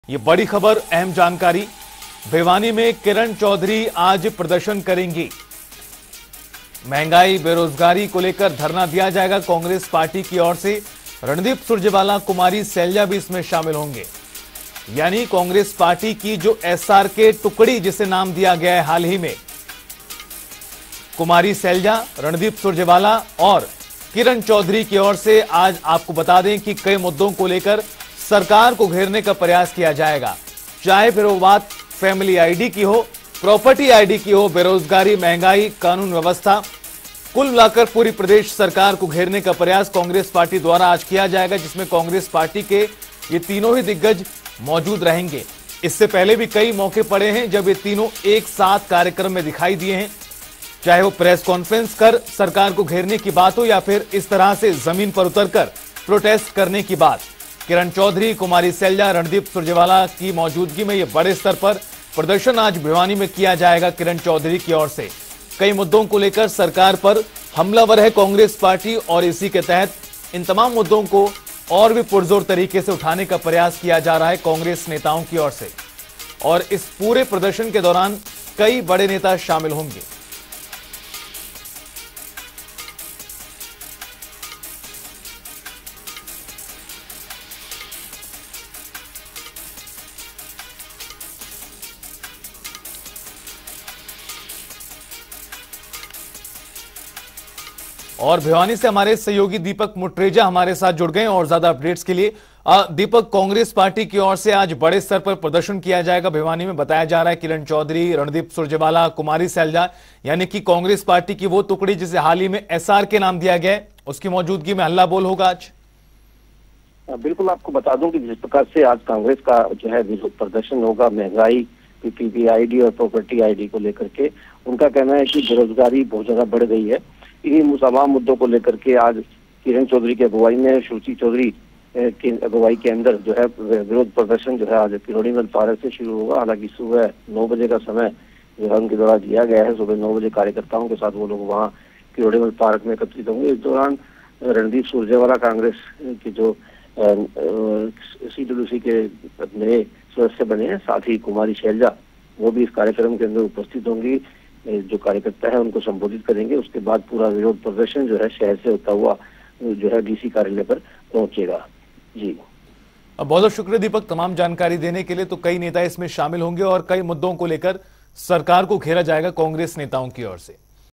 ये बड़ी खबर, अहम जानकारी। भिवानी में किरण चौधरी आज प्रदर्शन करेंगी। महंगाई बेरोजगारी को लेकर धरना दिया जाएगा कांग्रेस पार्टी की ओर से। रणदीप सुरजेवाला, कुमारी सैलजा भी इसमें शामिल होंगे। यानी कांग्रेस पार्टी की जो एसआरके टुकड़ी जिसे नाम दिया गया है हाल ही में, कुमारी सैलजा, रणदीप सुरजेवाला और किरण चौधरी की ओर से आज आपको बता दें कि कई मुद्दों को लेकर सरकार को घेरने का प्रयास किया जाएगा। चाहे फिर वो बात फैमिली आईडी की हो, प्रॉपर्टी आईडी की हो, बेरोजगारी, महंगाई, कानून व्यवस्था, कुल मिलाकर पूरी प्रदेश सरकार को घेरने का प्रयास कांग्रेस पार्टी द्वारा आज किया जाएगा, जिसमें कांग्रेस पार्टी के ये तीनों ही दिग्गज मौजूद रहेंगे। इससे पहले भी कई मौके पड़े हैं जब ये तीनों एक साथ कार्यक्रम में दिखाई दिए हैं, चाहे वो प्रेस कॉन्फ्रेंस कर सरकार को घेरने की बात हो या फिर इस तरह से जमीन पर उतरकर प्रोटेस्ट करने की बात। किरण चौधरी, कुमारी सैलजा, रणदीप सुरजेवाला की मौजूदगी में यह बड़े स्तर पर प्रदर्शन आज भिवानी में किया जाएगा। किरण चौधरी की ओर से कई मुद्दों को लेकर सरकार पर हमलावर है कांग्रेस पार्टी और इसी के तहत इन तमाम मुद्दों को और भी पुरजोर तरीके से उठाने का प्रयास किया जा रहा है कांग्रेस नेताओं की ओर से। और इस पूरे प्रदर्शन के दौरान कई बड़े नेता शामिल होंगे। और भिवानी से हमारे सहयोगी दीपक मुट्रेजा हमारे साथ जुड़ गए और ज्यादा अपडेट्स के लिए। दीपक, कांग्रेस पार्टी की ओर से आज बड़े स्तर पर प्रदर्शन किया जाएगा भिवानी में, बताया जा रहा है। किरण चौधरी, रणदीप सुरजेवाला, कुमारी सैलजा, यानी कि कांग्रेस पार्टी की वो टुकड़ी जिसे हाल ही में एसआरके नाम दिया गया है, उसकी मौजूदगी में हल्ला बोल होगा आज। बिल्कुल, आपको बता दूं कि जिस प्रकार से आज कांग्रेस का जो है विरोध प्रदर्शन होगा महंगाई, पीपीपी आईडी और प्रॉपर्टी आईडी को लेकर के, उनका कहना है कि बेरोजगारी बहुत ज्यादा बढ़ गई है। इन्हीं तमाम मुद्दों को लेकर के आज किरण चौधरी की अगुवाई में, श्रुति चौधरी की अगुवाई के अंदर जो है विरोध प्रदर्शन जो है आज किरोड़ीमल पार्क से शुरू होगा। हालांकि सुबह 9 बजे का समय जो है उनके द्वारा दिया गया है। सुबह 9 बजे कार्यकर्ताओं के साथ वो लोग वहाँ किरोड़ीमल पार्क में एकत्रित होंगे। इस दौरान रणदीप सुरजेवाला, कांग्रेस के जो CWC के नए सदस्य बने हैं, साथ ही कुमारी सैलजा, वो भी इस कार्यक्रम के अंदर उपस्थित होंगी। जो कार्यकर्ता है उनको संबोधित करेंगे। उसके बाद पूरा विरोध प्रदर्शन जो है शहर से होता हुआ जो है DC कार्यालय पर पहुंचेगा। जी, बहुत बहुत शुक्रिया दीपक तमाम जानकारी देने के लिए। तो कई नेता इसमें शामिल होंगे और कई मुद्दों को लेकर सरकार को घेरा जाएगा कांग्रेस नेताओं की ओर से।